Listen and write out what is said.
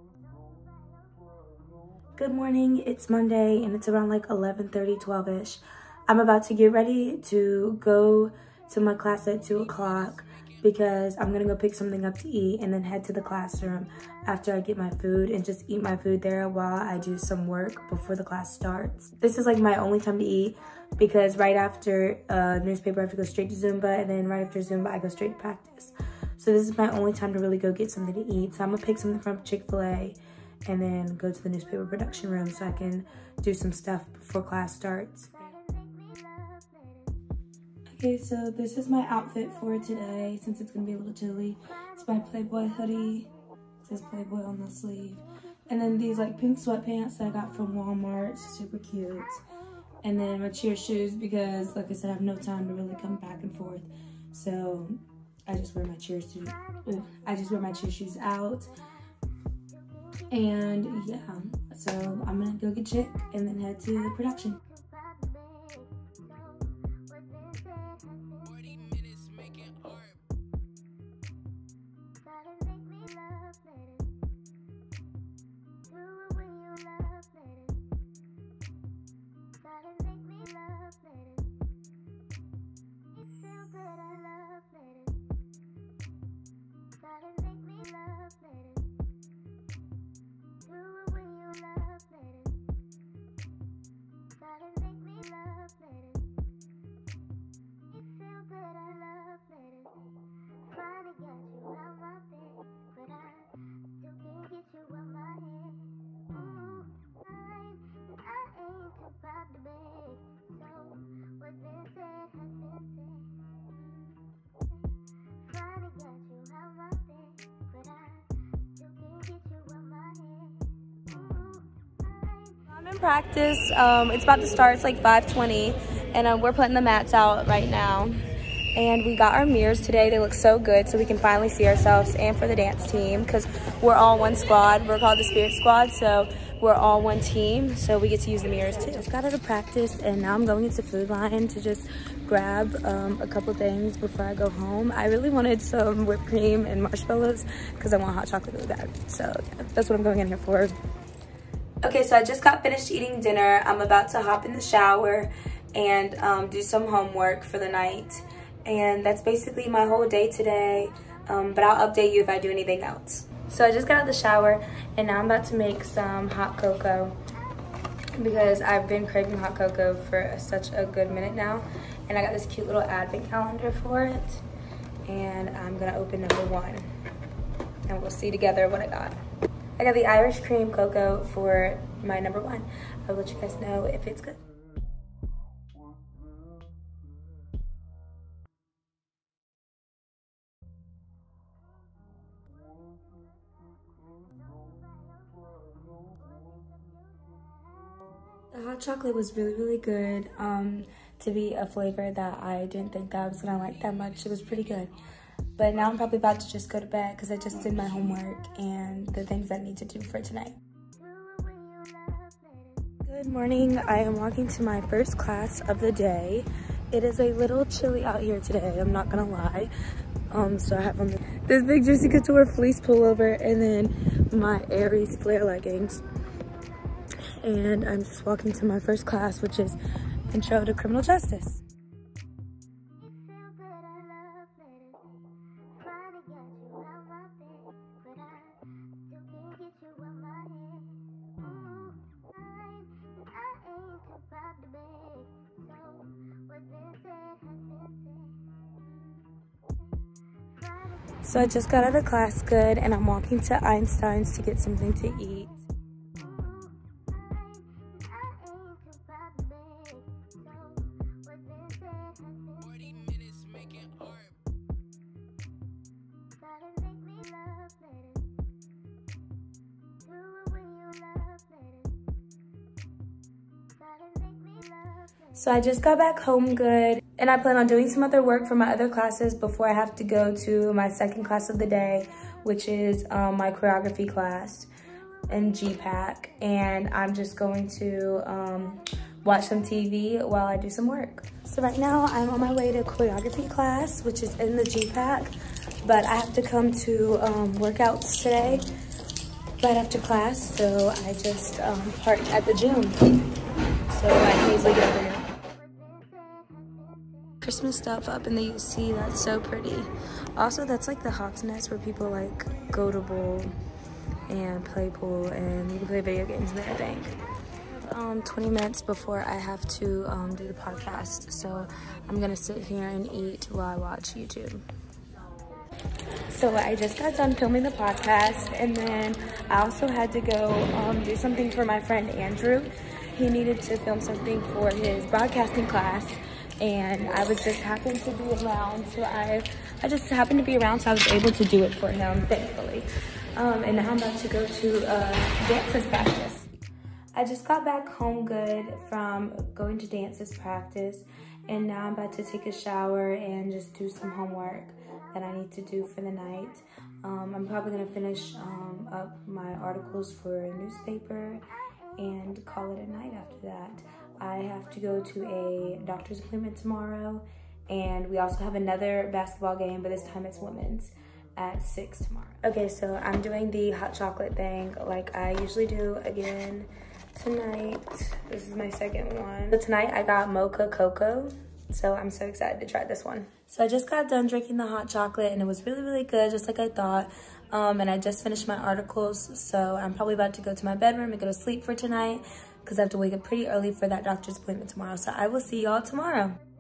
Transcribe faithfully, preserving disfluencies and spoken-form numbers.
Good morning, it's Monday and it's around like eleven thirty, twelve-ish. I'm about to get ready to go to my class at two o'clock because I'm gonna go pick something up to eat and then head to the classroom after I get my food and just eat my food there while I do some work before the class starts. This is like my only time to eat because right after uh, newspaper I have to go straight to Zumba, and then right after Zumba I go straight to practice. So this is my only time to really go get something to eat. So I'm gonna pick something from Chick-fil-A and then go to the newspaper production room so I can do some stuff before class starts. Okay, so this is my outfit for today since it's gonna be a little chilly. It's my Playboy hoodie. It says Playboy on the sleeve. And then these like pink sweatpants that I got from Walmart, super cute. And then my cheer shoes because like I said, I have no time to really come back and forth. So I just wear my cheer shoes. I just wear my cheer shoes out. And yeah, so I'm gonna go get Chick and then head to the production. I'm in practice. Um, it's about to start. It's like five twenty, and um, we're putting the mats out right now. And we got our mirrors today. They look so good, so we can finally see ourselves. And for the dance team, because we're all one squad. We're called the Spirit Squad, so we're all one team. So we get to use the mirrors too. Just got out of practice, and now I'm going into Food Line to just grab um, a couple things before I go home. I really wanted some whipped cream and marshmallows because I want hot chocolate really bad. So yeah, that's what I'm going in here for. Okay, so I just got finished eating dinner. I'm about to hop in the shower and um, do some homework for the night. And that's basically my whole day today, um, but I'll update you if I do anything else. So I just got out of the shower and now I'm about to make some hot cocoa because I've been craving hot cocoa for such a good minute now. And I got this cute little advent calendar for it. And I'm gonna open number one and we'll see together what I got. I got the Irish cream cocoa for my number one. I'll let you guys know if it's good. The hot chocolate was really, really good. Um, to be a flavor that I didn't think that I was gonna like that much. It was pretty good. But now I'm probably about to just go to bed because I just did my homework and the things I need to do for tonight. Good morning. I am walking to my first class of the day. It is a little chilly out here today, I'm not gonna lie. Um, so I have on this big Juicy Couture fleece pullover and then my Aries flare leggings. And I'm just walking to my first class, which is Intro to Criminal Justice. So I just got out of class good and I'm walking to Einstein's to get something to eat. So I just got back home good and I plan on doing some other work for my other classes before I have to go to my second class of the day, which is um, my choreography class in G PAC. And I'm just going to um, watch some T V while I do some work. So right now I'm on my way to choreography class, which is in the G PAC, but I have to come to um, workouts today. right after class, so I just um, parked at the gym. So I can easily get over here. Christmas stuff up in the U C, that's so pretty. Also, that's like the Hawks Nest where people like go to bowl and play pool, and you can play video games in there, I think. Um, twenty minutes before I have to um, do the podcast, so I'm gonna sit here and eat while I watch YouTube. So I just got done filming the podcast, and then I also had to go um, do something for my friend Andrew. He needed to film something for his broadcasting class, and I was just happened to be around, so I, I just happened to be around, so I was able to do it for him, thankfully. Um, and now I'm about to go to uh, dances practice. I just got back home good from going to dances practice, and now I'm about to take a shower and just do some homework that I need to do for the night. Um, I'm probably gonna finish um, up my articles for a newspaper and call it a night after that. I have to go to a doctor's appointment tomorrow, and we also have another basketball game, but this time it's women's at six tomorrow. Okay, so I'm doing the hot chocolate thing like I usually do again tonight. This is my second one. So tonight I got mocha cocoa, so I'm so excited to try this one. So I just got done drinking the hot chocolate, and it was really, really good, just like I thought. Um, and I just finished my articles, so I'm probably about to go to my bedroom and go to sleep for tonight because I have to wake up pretty early for that doctor's appointment tomorrow. So I will see y'all tomorrow.